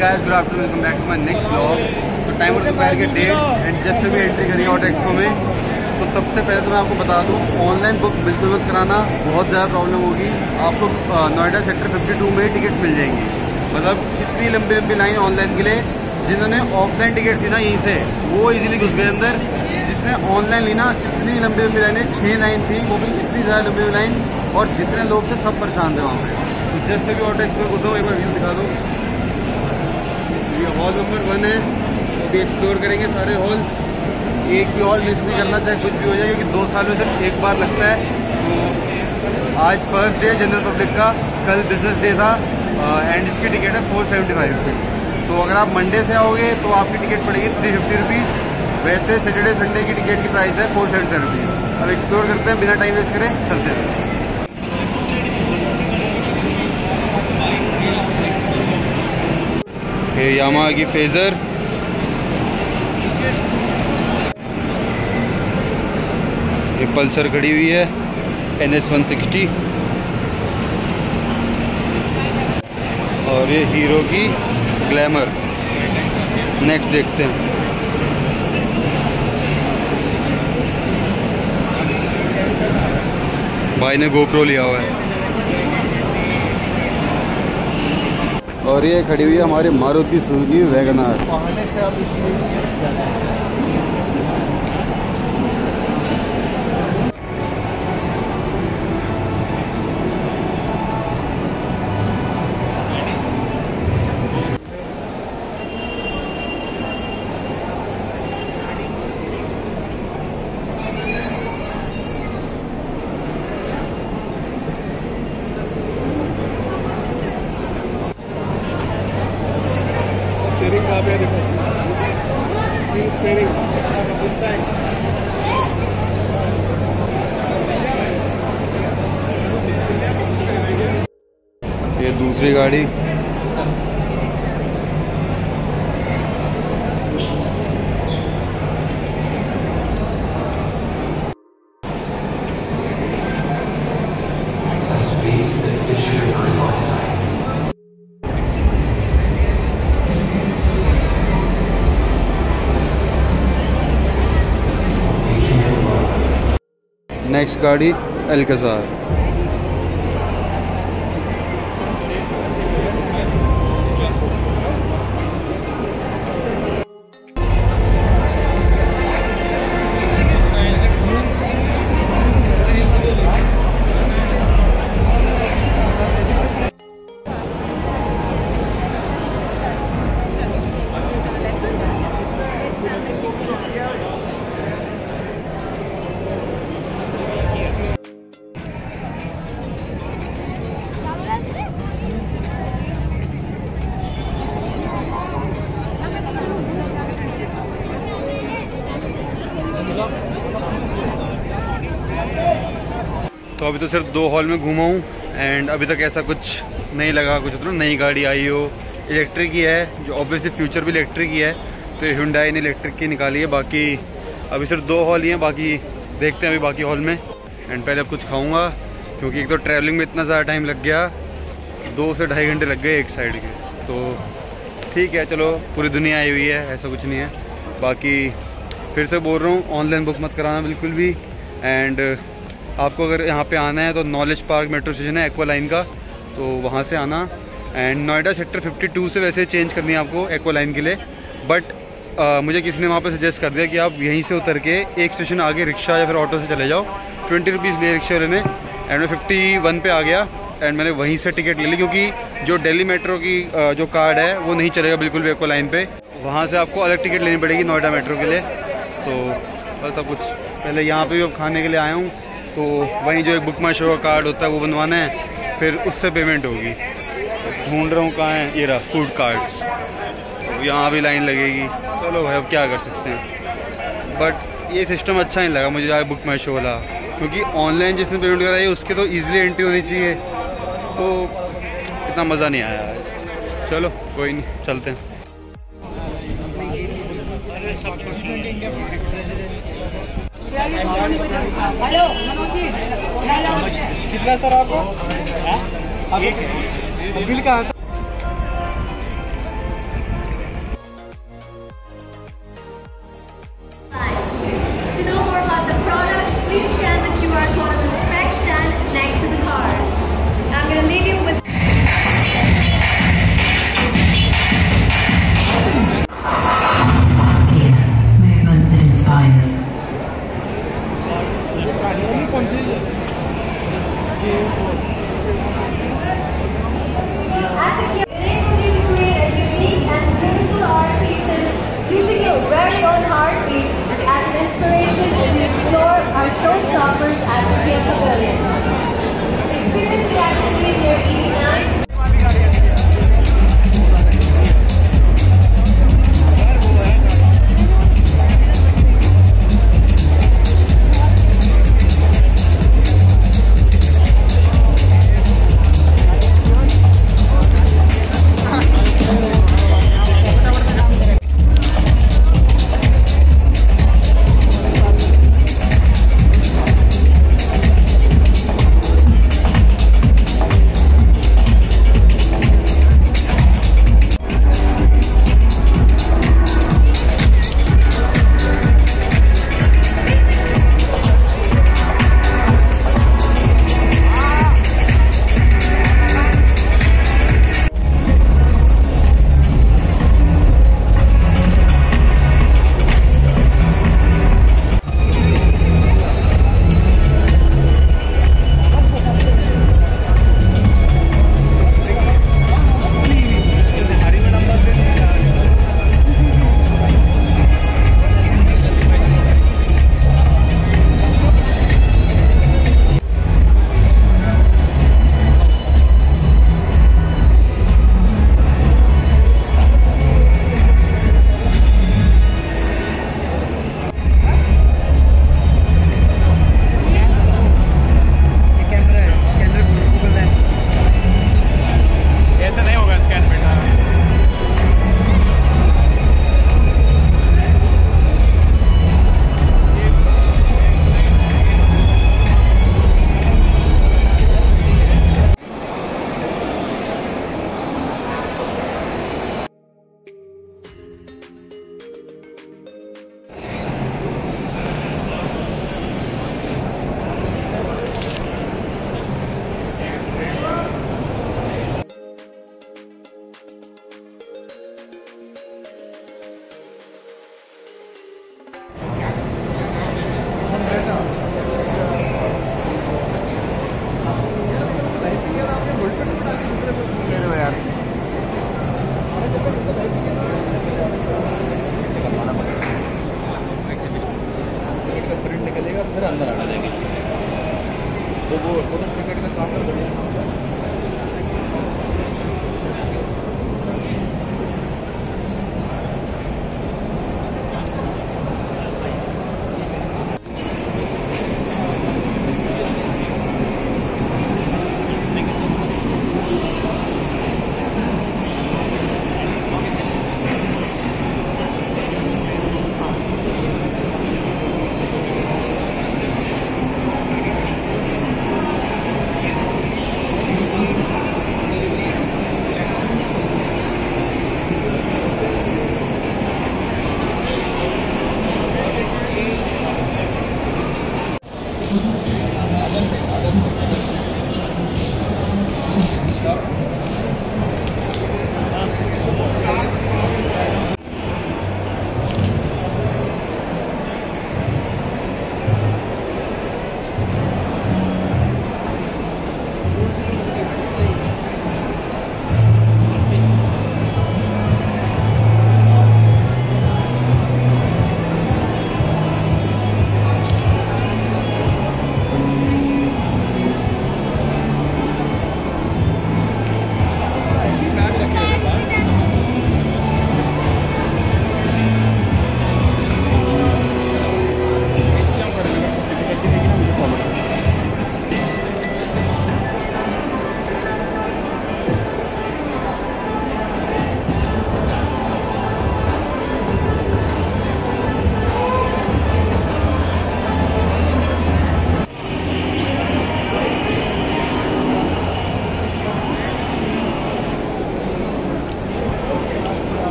Guys, good afternoon, welcome back to my next vlog. तो time और दोपहर के 1:30 एंड जस्ट भी एंट्री करी ऑटो एक्सपो में। तो सबसे पहले तो मैं आपको बता दूं, ऑनलाइन बुक बिल्कुल मत कराना, बहुत ज़्यादा प्रॉब्लम होगी आपको। नोएडा सेक्टर 52 में टिकट मिल जाएंगी। मतलब इतनी लंबी लंबी लाइन ऑनलाइन के लिए, जिन्होंने ऑफलाइन टिकट थी ना यहीं से, वो इजीली घुस गए अंदर। जिसने ऑनलाइन ली ना, इतनी लंबी लंबी लाइनें, 6 लाइन थी, वो भी इतनी ज़्यादा लंबी लाइन, और जितने लोग थे सब परेशान थे वहाँ पे। तो जस्ट भी ऑटो एक्सपो घुसा हूँ, एक बार व्यू दिखा दो। ये हॉल नंबर 1 है, वो भी एक्सप्लोर करेंगे सारे हॉल। एक भी हॉल मिस नहीं करना, चाहे कुछ भी हो जाए, क्योंकि 2 साल में सिर्फ एक बार लगता है। तो आज फर्स्ट डे जनरल पब्लिक का, कल बिजनेस डे था एंड इसकी टिकट है 475 रुपीज़। तो अगर आप मंडे से आओगे तो आपकी टिकट पड़ेगी 350 रुपीज़। वैसे सैटरडे संडे की टिकट की प्राइस है 475 रुपीज़। अब एक्सप्लोर करते हैं, बिना टाइम वेस्ट करें चलते हैं। ये यामाहा की फेजर, ये पल्सर खड़ी हुई है NS 160, और ये हीरो की ग्लैमर। नेक्स्ट देखते हैं। भाई ने गोप्रो लिया हुआ है। और ये खड़ी हुई है हमारी मारुति सुजुकी वैगनआर। ये दूसरी गाड़ी, नेक्स्ट गाड़ी अल्काज़ार। तो अभी तो सिर्फ 2 हॉल में घूमा हूँ एंड अभी तक ऐसा कुछ नहीं लगा कुछ तो नई गाड़ी आई हो। इलेक्ट्रिक ही है, जो ऑब्वियसली फ्यूचर भी इलेक्ट्रिक ही है, तो ये Hyundai ने इलेक्ट्रिक की निकाली है। बाकी अभी सिर्फ 2 हॉल ही हैं, बाकी देखते हैं अभी बाकी हॉल में। एंड पहले अब कुछ खाऊंगा, क्योंकि एक तो ट्रैवलिंग में इतना ज़्यादा टाइम लग गया, 2 से ढाई घंटे लग गए एक साइड के। तो ठीक है, चलो, पूरी दुनिया आई हुई है, ऐसा कुछ नहीं है। बाकी फिर से बोल रहा हूँ, ऑनलाइन बुक मत कराना बिल्कुल भी। एंड आपको अगर यहाँ पे आना है तो नॉलेज पार्क मेट्रो स्टेशन है एक्वा लाइन का, तो वहाँ से आना। एंड नोएडा सेक्टर 52 से वैसे चेंज करनी है आपको एक्वा लाइन के लिए, बट मुझे किसी ने वहाँ पे सजेस्ट कर दिया कि आप यहीं से उतर के एक स्टेशन आगे रिक्शा या फिर ऑटो से चले जाओ। 20 रुपीज़ लिए रिक्शा वाले ने, एंड मैं 51 पे आ गया एंड मैंने वहीं से टिकट ले ली, क्योंकि जो दिल्ली मेट्रो की जो कार्ड है वो नहीं चलेगा बिल्कुल भी एक्वा लाइन पे। वहाँ से आपको अलग टिकट लेनी पड़ेगी नोएडा मेट्रो के लिए। तो बस सब कुछ पहले यहाँ पे भी अब खाने के लिए आया हूँ, तो वहीं जो एक बुक माई शो का कार्ड होता है वो बनवाना है, फिर उससे पेमेंट होगी। ढूंढ रहा हूँ कहाँ है, ये रहा फूड कार्ड्स। तो यहाँ भी लाइन लगेगी, चलो भाई अब क्या कर सकते हैं। बट ये सिस्टम अच्छा नहीं लगा मुझे आज बुक माई शो वाला, क्योंकि ऑनलाइन जिसने पेमेंट कराई उसके तो ईजिली एंट्री होनी चाहिए, तो इतना मज़ा नहीं आया आज। चलो कोई नहीं, चलते हैं। कितना सर आपको? बिल कहाँ?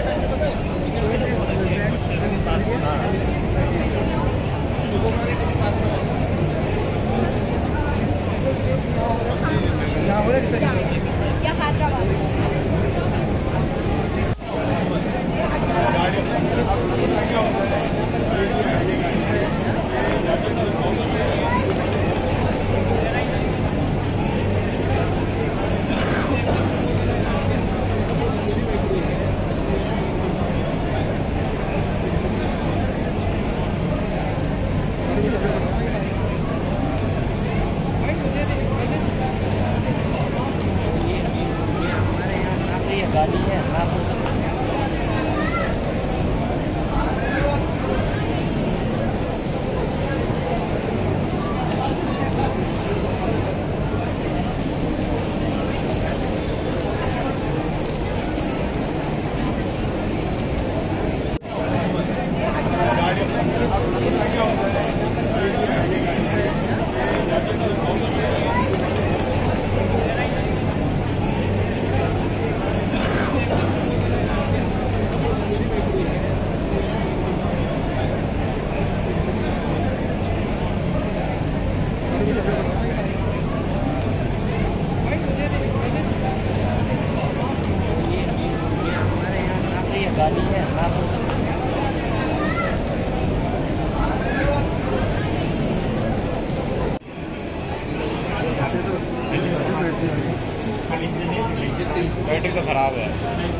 बैटरी तो खराब है।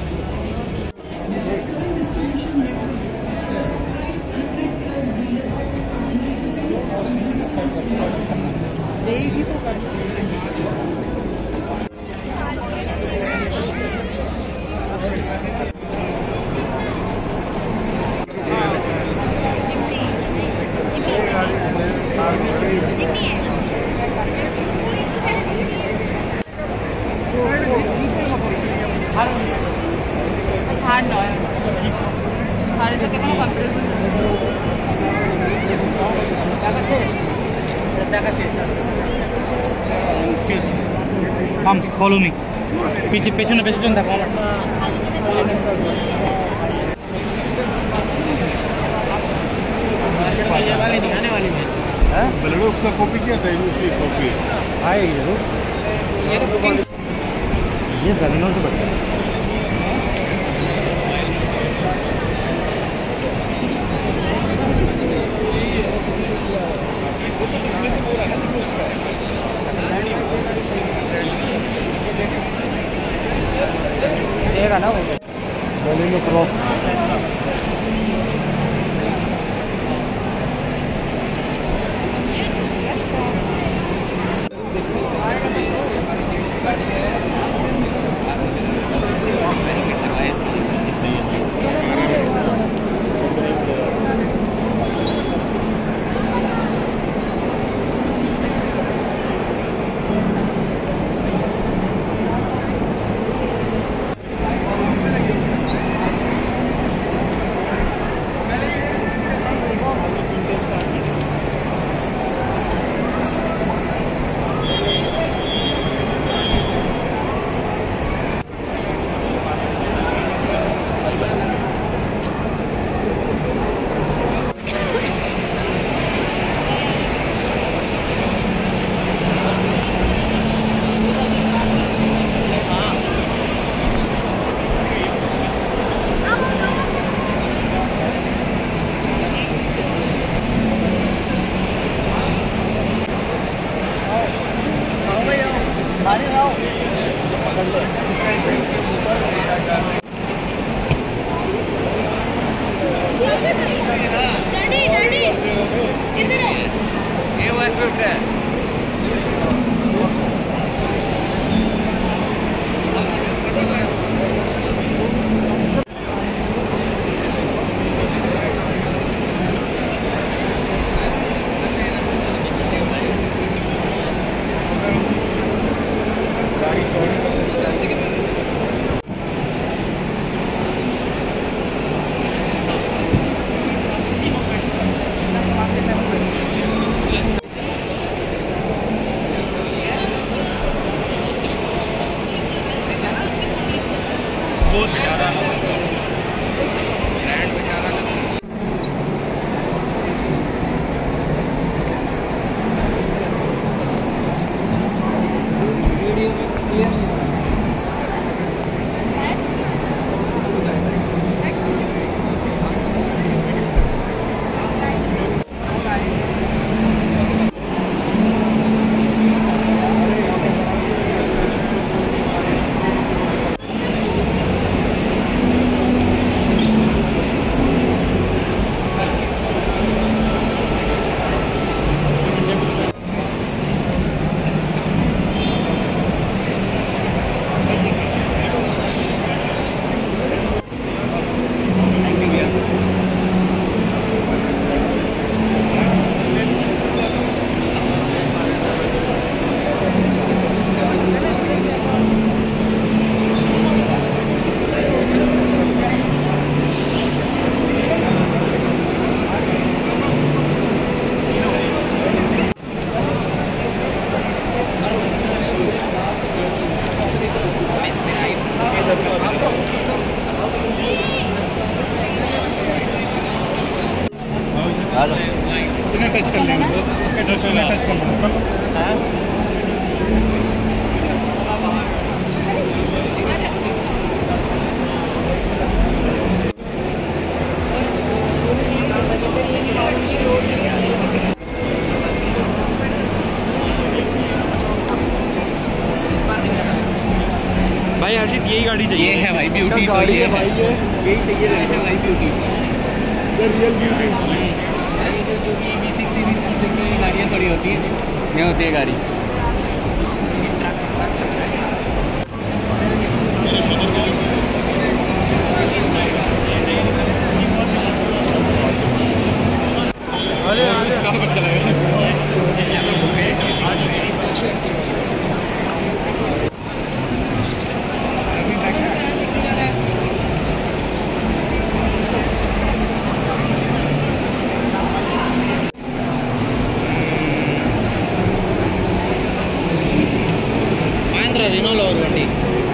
Hard no. Hard is okay na comparison. Excuse me. Come, follow me. পেছনে দেখো আমার। वाले दिखाने वाली है। बलड़ो उसका कॉपी किया था, उसकी कॉपी आएगी जरूर। ये तो बुकिंग ये जमीनों से बढ़ता है। देगा ना वो गली में क्रॉस तुम्हें टच कर लेना, टच कर लेना। भाई हर्षित यही गाड़ी चाहिए। ये है भाई ब्यूटी, गाड़ी है भाई, ये यही चाहिए भाई ब्यूटी, रियल ब्यूटी। जो कि V6 सीरीज की गाड़ियाँ थोड़ी होती है, नहीं होती है गाड़ी। Renault और वंडी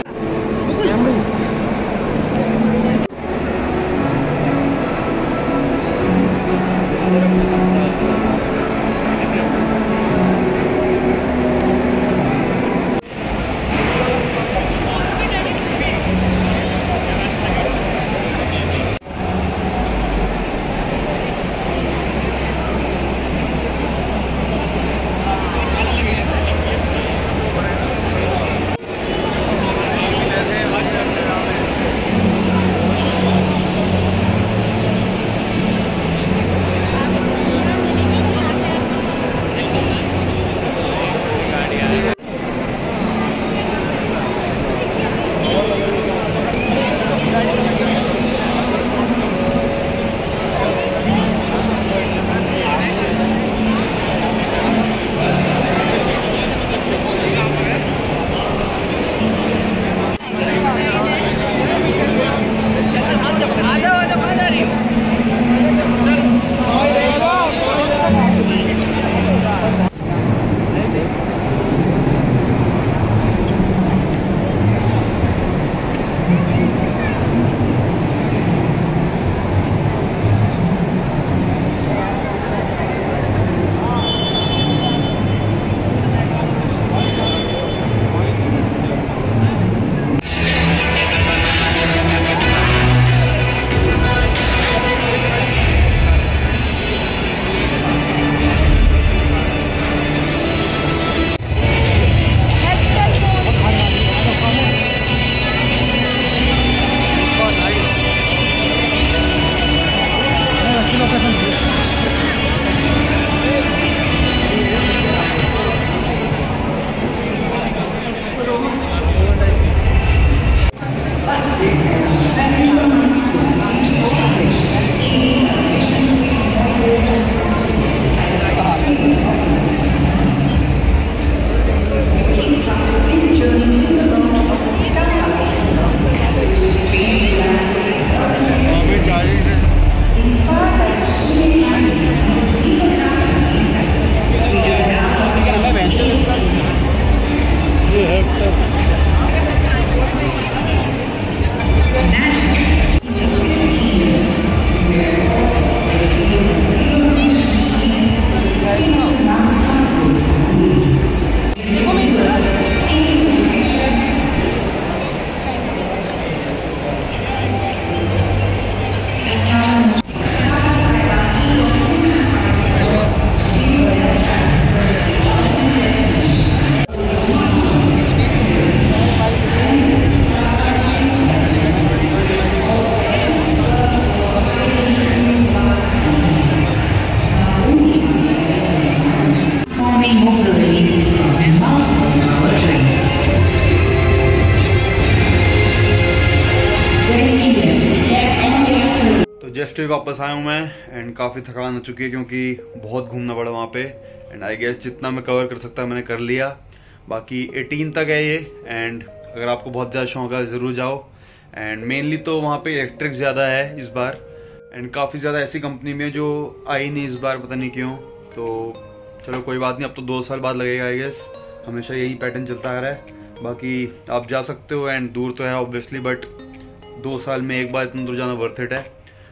जस्ट वापस आया हूँ मैं एंड काफ़ी थकान हो चुकी है क्योंकि बहुत घूमना पड़ा वहाँ पे एंड आई गेस जितना मैं कवर कर सकता मैंने कर लिया। बाकी 18 तक है ये एंड अगर आपको बहुत ज़्यादा शौक है ज़रूर जाओ। एंड मेनली तो वहाँ पे इलेक्ट्रिक ज़्यादा है इस बार एंड काफ़ी ज़्यादा ऐसी कंपनी में जो आई नहीं इस बार, पता नहीं क्यों। तो चलो कोई बात नहीं, अब तो 2 साल बाद लगेगा आई गेस, हमेशा यही पैटर्न चलता आ रहा है। बाकी आप जा सकते हो एंड दूर तो है ऑब्वियसली, बट 2 साल में एक बार इतना दूर जाना वर्थ इट है।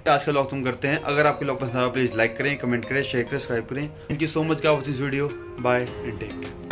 आज का व्लॉग तुम करते हैं। अगर आपके व्लॉग पसंद आया प्लीज लाइक करें, कमेंट करें, शेयर करें, सब्सक्राइब करें। Thank you so much for this video. Bye and take care.